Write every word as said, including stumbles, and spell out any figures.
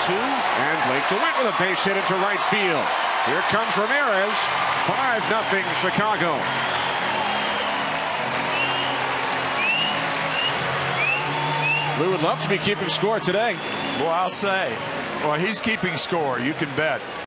two. And Blake DeWitt with a base hit into right field. Here comes Ramirez. five nothing Chicago. We would love to be keeping score today. Well, I'll say, well, he's keeping score. You can bet.